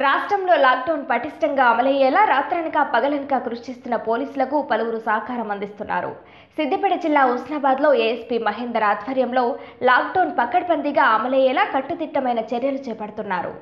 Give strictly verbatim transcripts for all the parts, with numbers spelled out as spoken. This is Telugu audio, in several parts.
రాష్ట్రంలో లాక్డౌన్ పటిష్టంగా అమలయ్యేలా రాత్రనక పగలనక కృషి చేస్తున్న పోలీసులకు పలువురు సహకారం అందిస్తున్నారు. సిద్దిపేట జిల్లా ఉస్నాబాద్లో ఏఎస్పీ మహేందర్ ఆధ్వర్యంలో లాక్డౌన్ పకడ్బందీగా అమలయ్యేలా కట్టుదిట్టమైన చర్యలు చేపడుతున్నారు.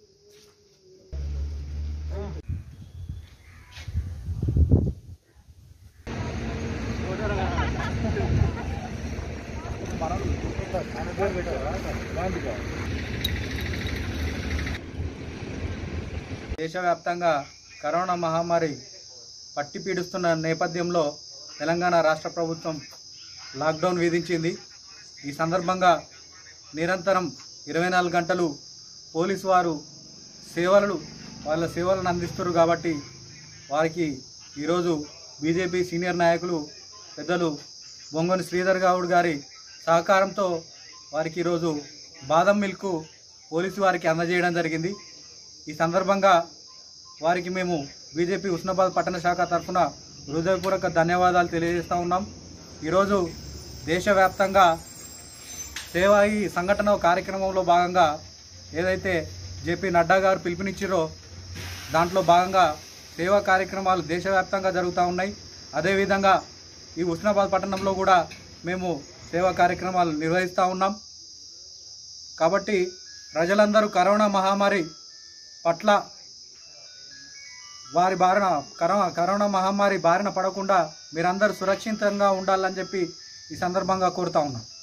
దేశవ్యాప్తంగా కరోనా మహమ్మారి పట్టి పీడిస్తున్న నేపథ్యంలో తెలంగాణ రాష్ట్ర ప్రభుత్వం లాక్డౌన్ విధించింది. ఈ సందర్భంగా నిరంతరం ఇరవై నాలుగు గంటలు పోలీసు వారు సేవలు వాళ్ళ సేవలను అందిస్తారు. కాబట్టి వారికి ఈరోజు బీజేపీ సీనియర్ నాయకులు పెద్దలు బొంగోని శ్రీధర్ గౌడ్ గారి సహకారంతో వారికి ఈరోజు బాదం మిల్క్ పోలీసు వారికి అందజేయడం జరిగింది. ఈ సందర్భంగా వారికి మేము బీజేపీ ఉస్నాబాద్ పట్టణ శాఖ తరఫున హృదయపూర్వక ధన్యవాదాలు తెలియజేస్తూ ఉన్నాం. ఈరోజు దేశవ్యాప్తంగా సేవా ఈ సంఘటన కార్యక్రమంలో భాగంగా ఏదైతే జేపీ నడ్డా గారు పిలుపునిచ్చారో దాంట్లో భాగంగా సేవా కార్యక్రమాలు దేశవ్యాప్తంగా జరుగుతూ ఉన్నాయి. అదేవిధంగా ఈ ఉస్నాబాద్ పట్టణంలో కూడా మేము సేవా కార్యక్రమాలు నిర్వహిస్తూ ఉన్నాం. కాబట్టి ప్రజలందరూ కరోనా మహమ్మారి పట్ల వారి బారిన కరోనా కరోనా మహమ్మారి బారిన పడకుండా మీరందరూ సురక్షితంగా ఉండాలని చెప్పి ఈ సందర్భంగా కోరుతా ఉన్నాం.